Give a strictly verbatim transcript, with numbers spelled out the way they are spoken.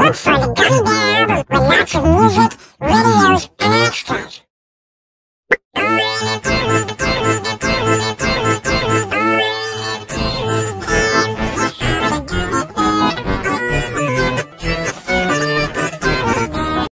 for the Gummy Bear with lots of music, videos,